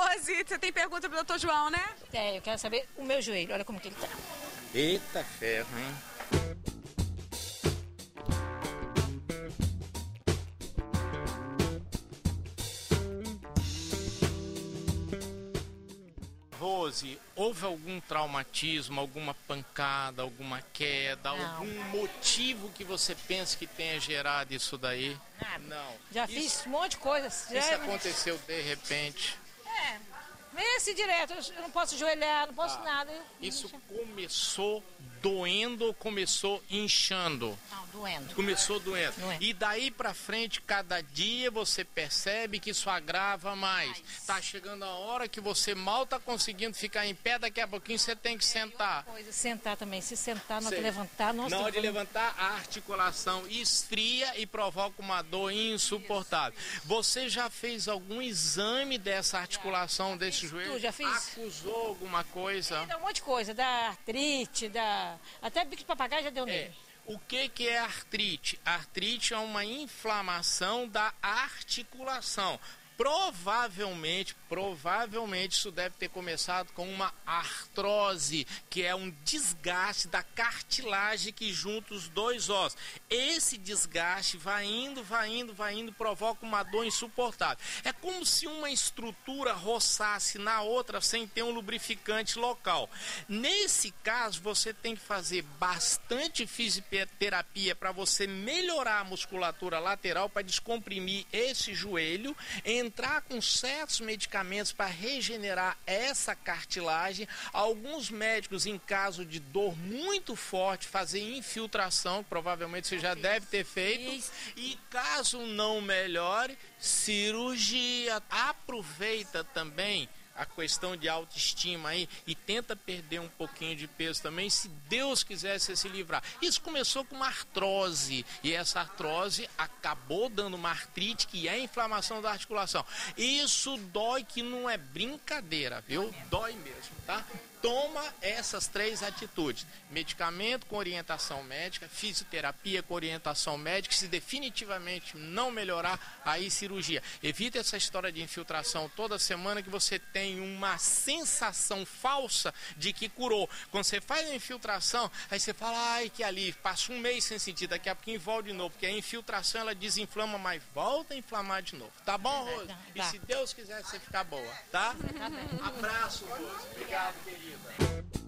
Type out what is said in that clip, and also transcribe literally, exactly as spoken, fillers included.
Rose, você tem pergunta pro doutor João, né? É, eu quero saber o meu joelho, olha como que ele tá. Eita ferro, hein? Rose, houve algum traumatismo, alguma pancada, alguma queda, Não. algum motivo que você pensa que tenha gerado isso daí? Nada. Não. Já isso, fiz um monte de coisas. Já... Isso aconteceu de repente? É, esse direto, eu não posso ajoelhar, não posso Ah, nada. Eu... Isso começou doendo ou começou inchando? Não, doendo. Começou doendo. Doendo. E daí pra frente, cada dia você percebe que isso agrava mais. Tá chegando a hora que você mal tá conseguindo ficar em pé, daqui a pouquinho você tem que sentar. Coisa, sentar também. Se sentar, não Sei. levantar, nossa. Na hora de tem- levantar, a articulação esfria e provoca uma dor insuportável. Você já fez algum exame dessa articulação, desse fiz joelho? tudo, já fiz. Acusou alguma coisa? Dá um monte de coisa, da artrite, da... até bico de papagaio já deu É. nele. O que, que é artrite? Artrite é uma inflamação da articulação. Provavelmente, provavelmente isso deve ter começado com uma artrose, que é um desgaste da cartilagem que junta os dois ossos. Esse desgaste vai indo, vai indo, vai indo, provoca uma dor insuportável. É como se uma estrutura roçasse na outra sem ter um lubrificante local. Nesse caso, você tem que fazer bastante fisioterapia para você melhorar a musculatura lateral, para descomprimir esse joelho, entrar com certos medicamentos para regenerar essa cartilagem. Alguns médicos, em caso de dor muito forte, fazer infiltração, que provavelmente você já deve ter feito. E caso não melhore, cirurgia. Aproveita também a questão de autoestima aí e tenta perder um pouquinho de peso também, se Deus quiser você se livrar. Isso começou com uma artrose e essa artrose acabou dando uma artrite, que é a inflamação da articulação. Isso dói, que não é brincadeira, viu? Dói mesmo, tá? Toma essas três atitudes: medicamento com orientação médica, fisioterapia com orientação médica. Se definitivamente não melhorar, aí cirurgia. Evita essa história de infiltração toda semana, que você tem uma sensação falsa de que curou. Quando você faz a infiltração, aí você fala, ai que alívio, passa um mês sem sentir, daqui a pouquinho volta de novo, porque a infiltração ela desinflama, mas volta a inflamar de novo. Tá bom, Rose? E se Deus quiser você ficar boa, tá? Abraço, Rose. Obrigado, querida.